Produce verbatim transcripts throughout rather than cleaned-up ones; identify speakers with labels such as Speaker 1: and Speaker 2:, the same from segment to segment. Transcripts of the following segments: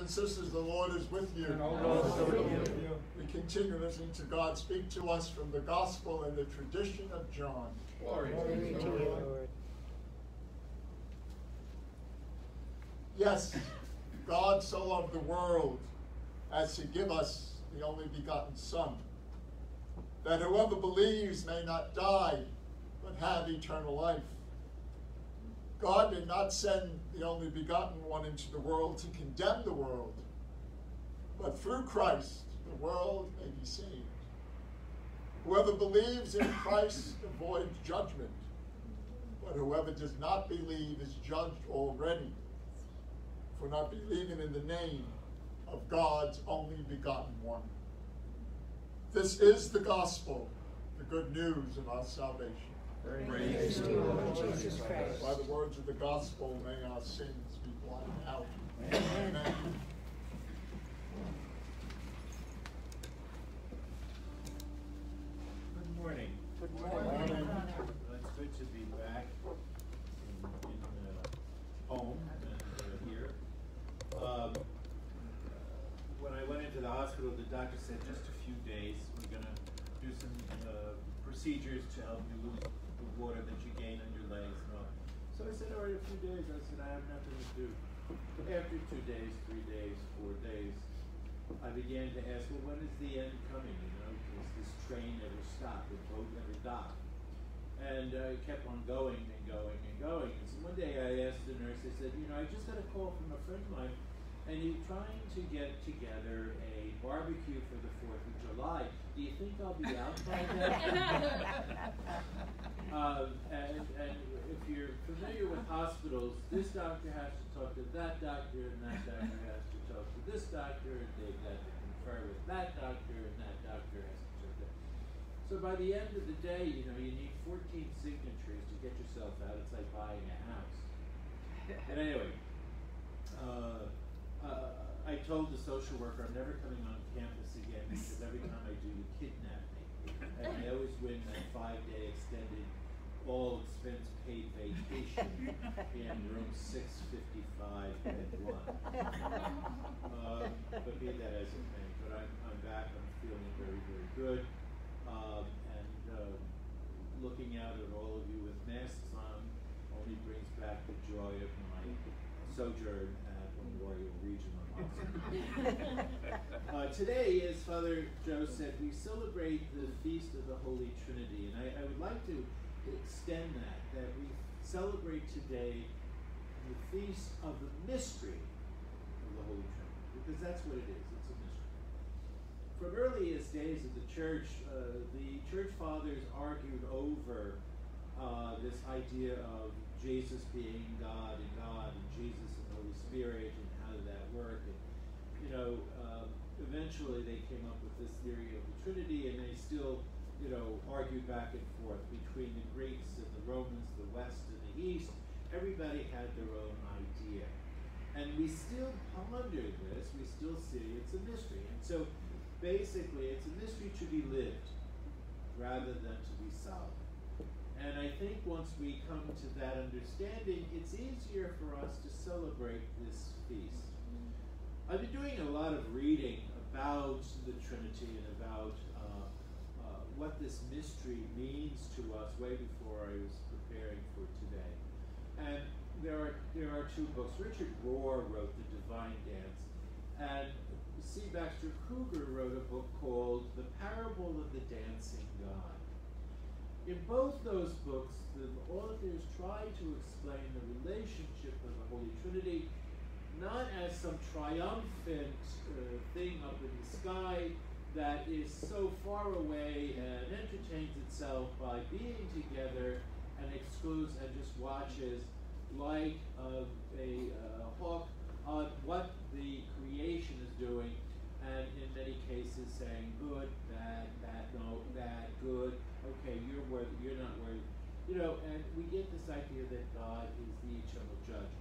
Speaker 1: and sisters, the Lord is with you.
Speaker 2: And also with you.
Speaker 1: We continue listening to God speak to us from the Gospel and the tradition of John.
Speaker 2: Glory to you, Lord.
Speaker 1: Yes, God so loved the world as to give us the only begotten Son, that whoever believes may not die, but have eternal life. God did not send the only begotten one into the world to condemn the world, but through Christ the world may be saved. Whoever believes in Christ avoids judgment, but whoever does not believe is judged already for not believing in the name of God's only begotten one. This is the gospel, the good news of our salvation.
Speaker 2: Praise to you, Lord Jesus Christ.
Speaker 1: By the words of the gospel, may our sins be blotted out.
Speaker 2: Amen.
Speaker 1: Amen.
Speaker 3: Good morning.
Speaker 2: Good
Speaker 1: morning.
Speaker 2: morning.
Speaker 3: Well, it's good to be back in, in uh, home and uh, here. Um, when I went into the hospital, the doctor said just a few days. We're going to do some uh, procedures to help you lose the water that you gain on your legs and all. So I said, all right, a few days. I said, I have nothing to do. After two days, three days, four days, I began to ask, well, when is the end coming? You know, because this train never stopped, the boat never docked. And uh, it kept on going and going and going. And so one day I asked the nurse, I said, you know, I just got a call from a friend of mine, and he's trying to get together a barbecue for the fourth of July. Do you think I'll be out by then? um, and, and if you're familiar with hospitals, this doctor has to talk to that doctor, and that doctor has to talk to this doctor, and they've got to confer with that doctor, and that doctor has to talk to. So by the end of the day, you know, you need fourteen signatures to get yourself out. It's like buying a house. But anyway, uh, uh, I told the social worker I'm never coming on campus again because every time I do, you kidnap me. And I always win that five-day extended, all-expense-paid vacation in room six fifty-five, bed one. Um, but be that as it may, but I'm, I'm back. I'm feeling very, very good. Um, and uh, looking out at all of you with masks on only brings back the joy of my sojourn at Memorial Regional Hospital. uh, today, as Father Joe said, we celebrate the Feast of the Holy Trinity, and I, I would like to extend that, that we celebrate today the Feast of the Mystery of the Holy Trinity, because that's what it is, it's a mystery. From earliest days of the Church, uh, the Church Fathers argued over uh, this idea of Jesus being God and God and Jesus and the Holy Spirit and how did that work. And, you know, uh, eventually they came up with this theory of the Trinity, and they still, you know, argued back and forth between the Greeks and the Romans, the West and the East. Everybody had their own idea. And we still ponder this, we still see it's a mystery. And so basically it's a mystery to be lived rather than to be solved. And I think once we come to that understanding, it's easier for us to celebrate this feast. I've been doing a lot of reading about the Trinity and about uh, uh, what this mystery means to us way before I was preparing for today. And there are there are two books. Richard Rohr wrote The Divine Dance, and C. Baxter Kruger wrote a book called The Parable of the Dancing God. In both those books, the authors try to explain the relationship of the Holy Trinity not as some triumphant uh, thing up in the sky that is so far away and entertains itself by being together and excludes and just watches like uh, a uh, hawk on what the creation is doing, and in many cases saying good, bad, bad, no, bad, good, okay, you're worthy, you're not worthy. You know, and we get this idea that God is the eternal judge.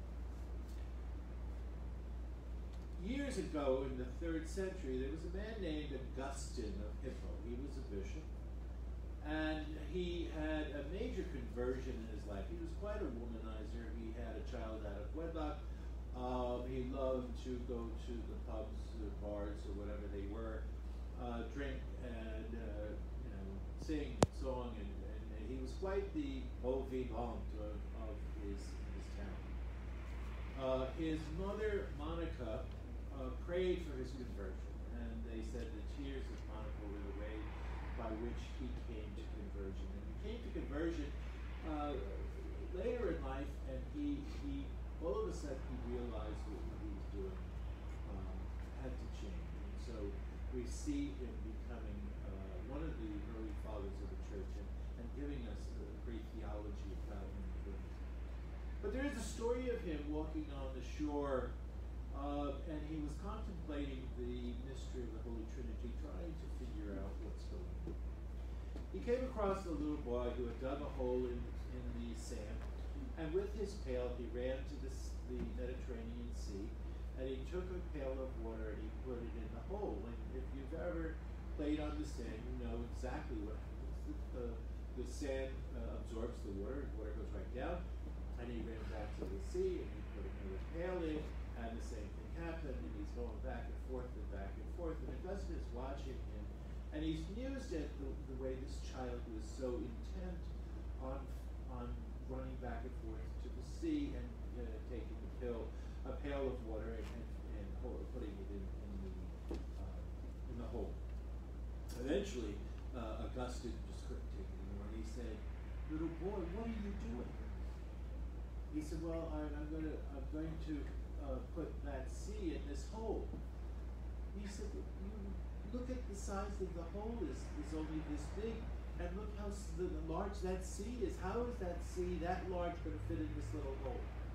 Speaker 3: Years ago, in the third century, there was a man named Augustine of Hippo. He was a bishop, and he had a major conversion in his life. He was quite a womanizer. He had a child out of wedlock, Um, he loved to go to the pubs or bars or whatever they were, uh, drink and uh, you know sing song, and, and, and he was quite the beau vivant of, of his his town. Uh, his mother Monica uh, prayed for his conversion, and they said the tears of Monica were the way by which he came to conversion. And he came to conversion uh, later in life, and he he. all of a sudden he realized what he was doing um, had to change. And so we see him becoming uh, one of the early fathers of the church and, and giving us a great theology about him. But there is a story of him walking on the shore, uh, and he was contemplating the mystery of the Holy Trinity, trying to figure out what's going on. He came across a little boy who had dug a hole in, in the sand, and with his pail, he ran to the, the Mediterranean Sea, and he took a pail of water and he put it in the hole. And if you've ever played on the sand, you know exactly what happens. The, the, the sand uh, absorbs the water, and water goes right down, and he ran back to the sea, and he put another pail in, and the same thing happened, and he's going back and forth and back and forth, and Augustine is watching him, and he's mused at the, the way this child was so intent on on running back and forth to the sea and uh, taking a pill, a pail of water and, and, and putting it in, in the uh, in the hole. Eventually, uh, Augustine just couldn't take it anymore, and he said, "Little boy, what are you doing?" He said, "Well, I, I'm going to I'm going to uh, put that sea in this hole." He said, "You look at the size of the hole is is only this big. And look how the large that sea is. How is that sea that large going to fit in this little hole?"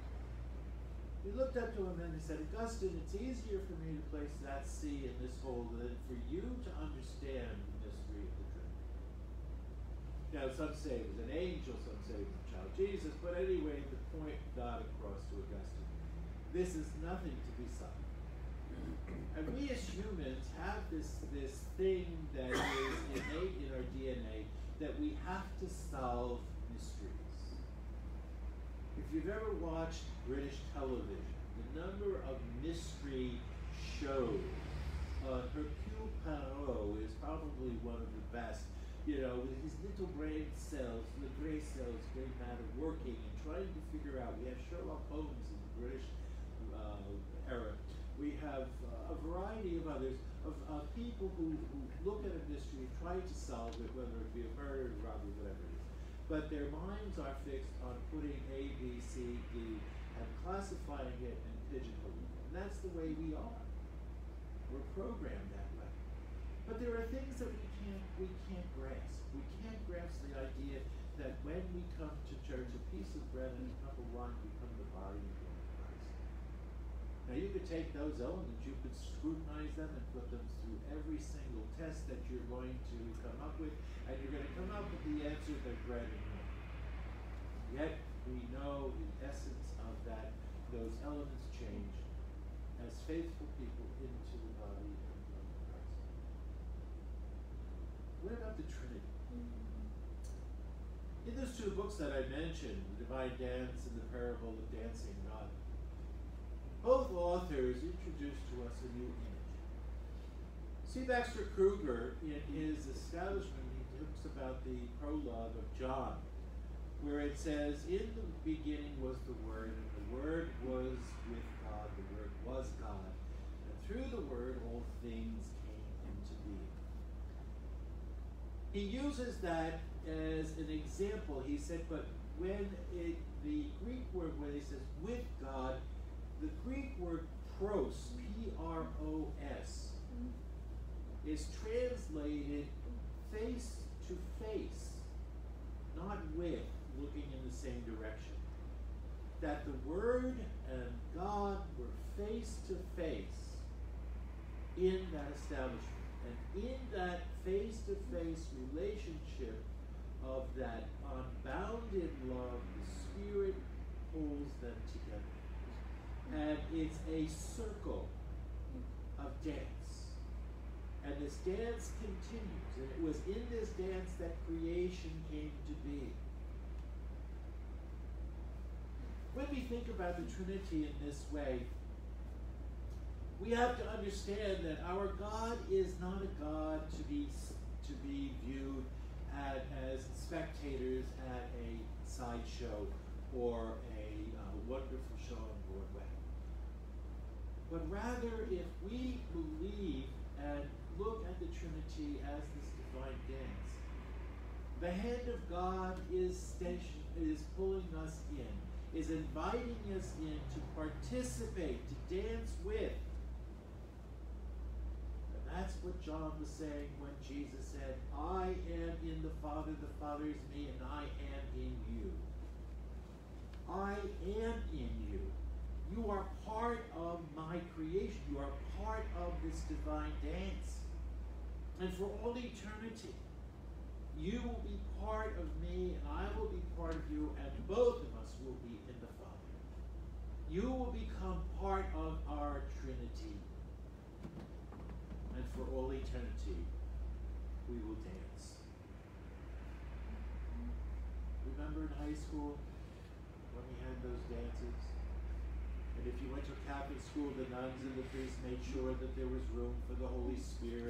Speaker 3: He looked up to him and he said, "Augustine, it's easier for me to place that sea in this hole than for you to understand the mystery of the Trinity." Now, some say it was an angel, some say it was the child Jesus, but anyway, the point got across to Augustine. This is nothing to be solved. And we as humans have this, this thing that is innate in our D N A that we have to solve mysteries. If you've ever watched British television, the number of mystery shows, uh, Hercule Poirot is probably one of the best. You know, with his little brain cells, the gray cells, gray matter, working and trying to figure out. We have Sherlock Holmes in the British uh, era. We have uh, a variety of others, of uh, people who, who look at a mystery, try to solve it, whether it be a murder, robbery, whatever it is. But their minds are fixed on putting A, B, C, D, and classifying it and pigeonholing it. And that's the way we are. We're programmed that way. But there are things that we can't, we can't grasp. We can't grasp the idea that when we come to church, a piece of bread and a cup of wine become the body and blood of Christ. Now you could take those elements, you could scrutinize them and put them through every single test that you're going to come up with, and you're going to come up with the answer that bread and wine. Yet we know the essence of that, those elements change as faithful people into the body and blood of Christ. What about the Trinity? In those two books that I mentioned, The Divine Dance and The Parable of Dancing God, both authors introduce to us a new image. C. Baxter Kruger, in his Establishment, he talks about the prologue of John, where it says, "In the beginning was the Word, and the Word was with God, the Word was God, and through the Word all things came into being." He uses that as an example. He said, but when it, the Greek word, when he says with God, the Greek word pros, P R O S, is translated face to face, not with, looking in the same direction. That the Word and God were face to face in that establishment. And in that face-to-face relationship of that unbounded love, the Spirit pulls them together. And it's a circle of dance. And this dance continues. And it was in this dance that creation came to be. when we think about the Trinity in this way, we have to understand that our God is not a God to be to be viewed at, as spectators at a sideshow or a uh, wonderful show on Broadway. But rather, if we believe and look at the Trinity as this divine dance, the hand of God is station, is pulling us in, is inviting us in to participate, to dance with. And that's what John was saying when Jesus said, I am in the Father, the Father is me, and I am in you. I am in you. You are part of my creation. You are part of this divine dance. And for all eternity, you will be part of me, and I will be part of you, and both of us will be in the Father. You will become part of our Trinity. And for all eternity, we will dance. Remember in high school when we had those dances? And if you went to a Catholic school, the nuns and the priests made sure that there was room for the Holy Spirit.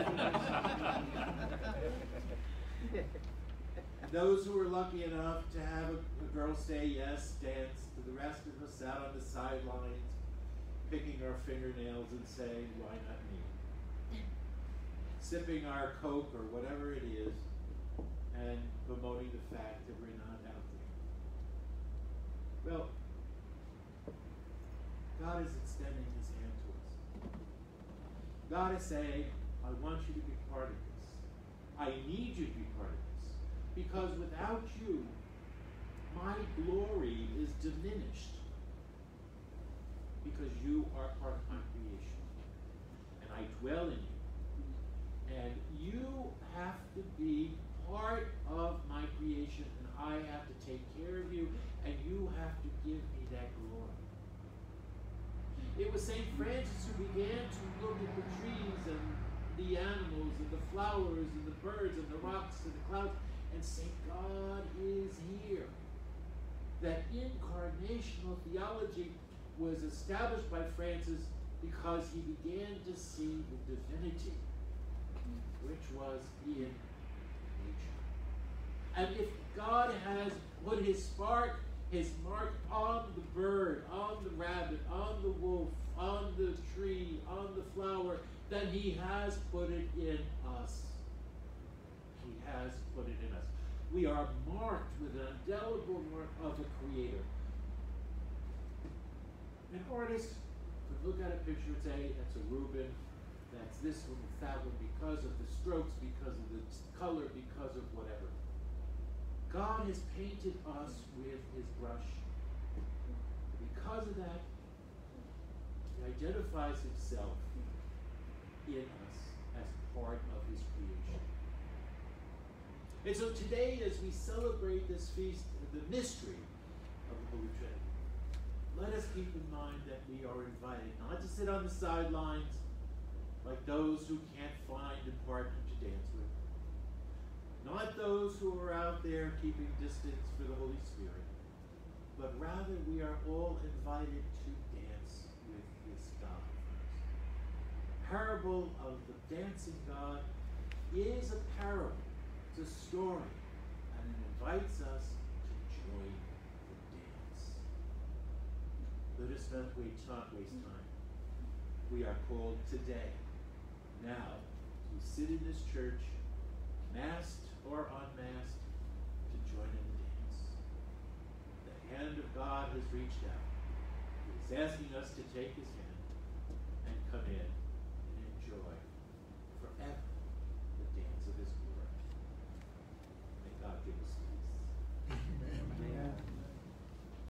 Speaker 3: Those who were lucky enough to have a, a girl say yes, dance, to the rest of us sat on the sidelines, picking our fingernails and saying, why not me? Sipping our Coke or whatever it is, and bemoaning the fact that we're not out there. Well, God is extending his hand to us. God is saying, I want you to be part of this. I need you to be part of this. Because without you, my glory is diminished. Because you are part of my creation. And I dwell in you. And you have to be part of my creation. And I have to take care of you. And you have to give me that glory. It was Saint Francis who began to look at the trees and the animals and the flowers and the birds and the rocks and the clouds and say, God is here. That incarnational theology was established by Francis because he began to see the divinity which was in nature. And if God has put his spark, his mark on the bird, on the rabbit, on the wolf, on the tree, on the flower, then he has put it in us. He has put it in us. We are marked with an indelible mark of the Creator. An artist could look at a picture and say, that's a Reuben, that's this one, it's that one, because of the strokes, because of the color, because of whatever. God has painted us with his brush. Because of that, he identifies himself in us as part of his creation. And so today, as we celebrate this feast, the mystery of the Holy Trinity, let us keep in mind that we are invited not to sit on the sidelines like those who can't find a partner to dance with. Not those who are out there keeping distance for the Holy Spirit, but rather we are all invited to dance with this God. Parable of the dancing God is a parable, it's a story, and it invites us to join the dance. Let us not wait, not waste time. We are called today, now, to sit in this church, masked or unmasked, to join in the dance. The hand of God has reached out. He is asking us to take his hand and come in and enjoy forever